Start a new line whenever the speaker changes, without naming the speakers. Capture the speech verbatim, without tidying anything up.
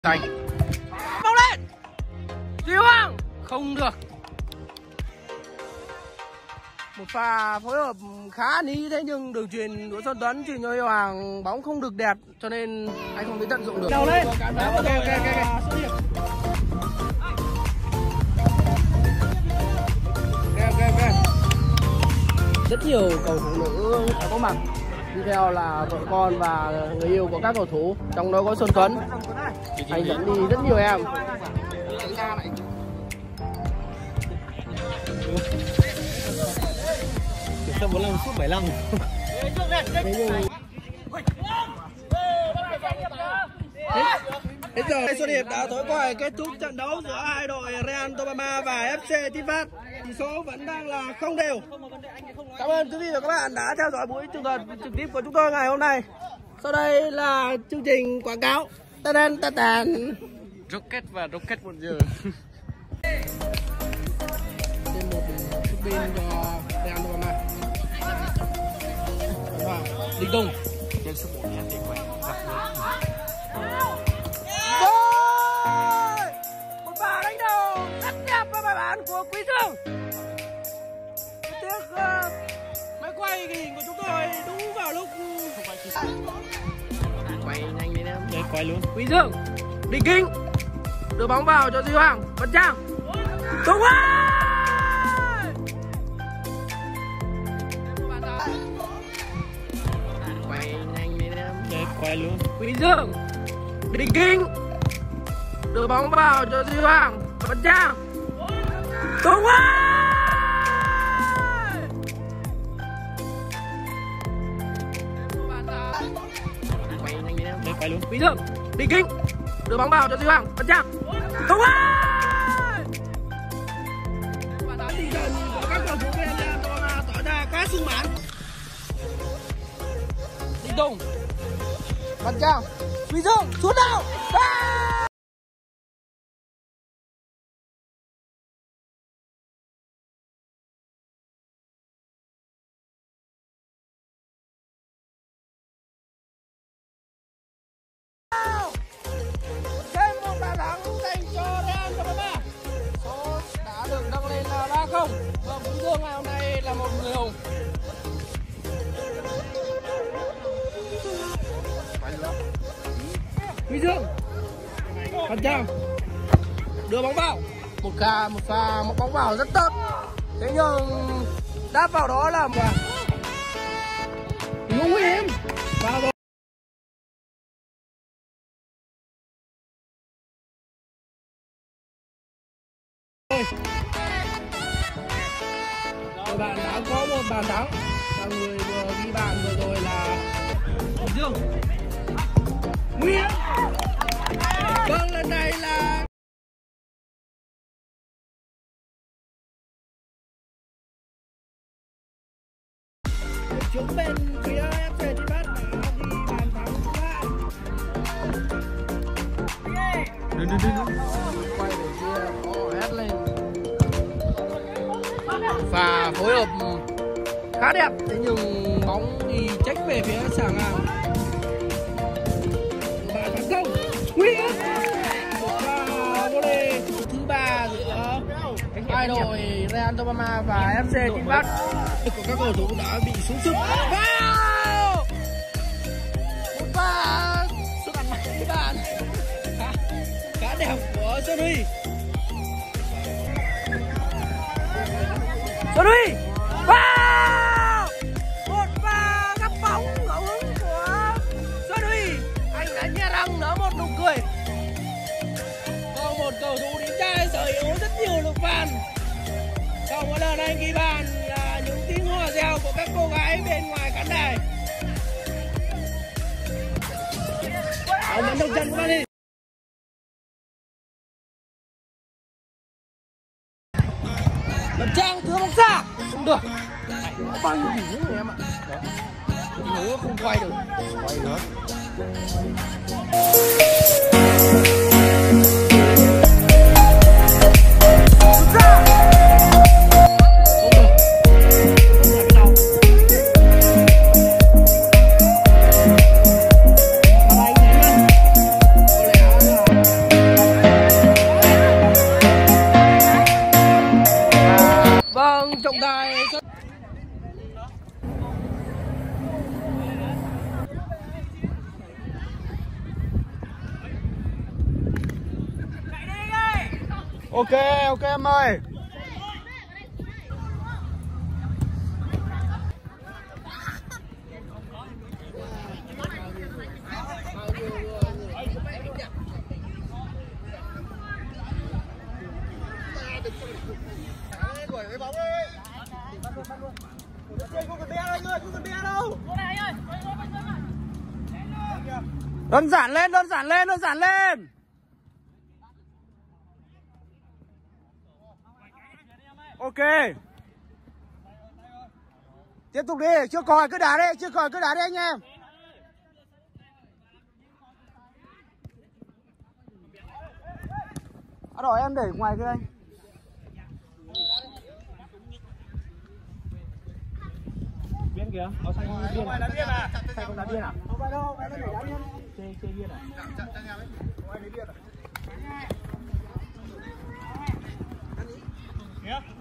Thành bóng lên, Duy Hoàng không được. Một pha phối hợp khá ní thế nhưng đường chuyền của Xuân Tuấn chuyền cho Duy Hoàng, bóng không được đẹp cho nên anh không thể tận dụng được. Đầu lên. Ok ok ok. Ok ok ok. Rất nhiều cầu thủ nữ đã có mặt, đi theo là vợ con và người yêu của các cầu thủ, trong đó có Xuân Tuấn. Anh dẫn đi rất nhiều em.
Sao muốn làm suốt bảy mươi lăm.
Thế nhưng Hết giờ Xuân Hiệp đã thổi còi kết thúc trận đấu giữa hai đội Real Tobama và ép xê Team Phát. Tỷ số vẫn đang là không đều. Cảm ơn quý vị và các bạn đã theo dõi buổi tường thuật trực tiếp của chúng tôi ngày hôm nay. Sau đây là chương trình quảng cáo. Ta đan ta tàn.
Rocket và Rocket một giờ.
Thêm một sức pin cho Real Tobama. Và Đình Tùng.
Trên số một nhà thì quay gặp
một pha đánh đầu rất đẹp và bài bản của Quý Dương. Tiếc uh, máy quay ghi hình của chúng tôi đúng vào lúc
quay nhanh lên em. Đấy, quay luôn.
Quý Dương, Đình Kinh đưa bóng vào cho Duy Hoàng, Văn Trang. Tung ơi!
Quay nhanh lên em. Đấy, quay luôn.
Quý Dương, Đình Kinh đưa bóng vào cho Duy Hoàng, Văn Trang. Tung ơi!
Quay nhanh lên em. Đấy, quay luôn.
Quý Dương, Đình Kinh đưa bóng vào cho Duy Hoàng, Văn Trang. Tung ơi! Tinh thần của các cầu thủ bên Real tỏ ra khá sung mãn. Đình Tùng, Văn Trang, Quý Dương, xuống nào! Thêm một bàn thắng dành cho Real Tobama. Số đã được nâng lên là ba không. Và Quý Dương ngày hôm nay là một người hùng. Quý Dương, Văn Trang đưa bóng vào, một pha một pha một bóng vào rất tốt. Thế nhưng đáp vào đó là một nguy hiểm. Vào rồi. Các bạn đã có một bàn thắng và người vừa ghi bàn vừa rồi là Bình Dương. Nguyễn. Vâng, lần này là chúng bên phía ép xê Team Phát đã ghi bàn thắng thứ hai.
Đừng đừng đừng.
Quay về kia có hét lên. Và phối hợp khá đẹp, thế nhưng bóng đi trách về phía sàng ngang. Và tấn công Nguyễn, một pha volley thứ ba giữa hai đội Real Tobama và ép xê Team Phát của các cầu thủ đã bị xuống sức. Wow! Một pha xuất thứ ba khá, khá đẹp của Xuân Huy. Xuân Huy, wow! Một pha gắp bóng ngẫu hứng của Xuân Huy. Anh đã nhe răng nở một nụ cười. Còn một cầu thủ điển trai sở hữu rất nhiều lực bàn. Sau mỗi lần anh ghi bàn là những tiếng hò reo của các cô gái bên ngoài khán đài. Ông vẫn đồng chân của bạn đi. Văn Trang thưa bóng xa không được. Bao nhiêu tỷ nữa em ạ. Nữa không quay được. Quay nữa. Có lẽ là trọng tài.
Ok, ok em ơi. Đơn giản lên, đơn giản lên, đơn giản lên. Ok. Tiếp tục đi, chưa còi cứ đá đi, chưa còi cứ đá đi anh em. À rồi em để ngoài kia anh.
Biên kìa, có xanh không biên à? Đá biên à? Xanh không đá biên à?
Không phải đâu, không phải đâu để đá biên.
Chê, chê biên à?
Chặn chặn em ấy. Không ai lấy biên à? Kìa.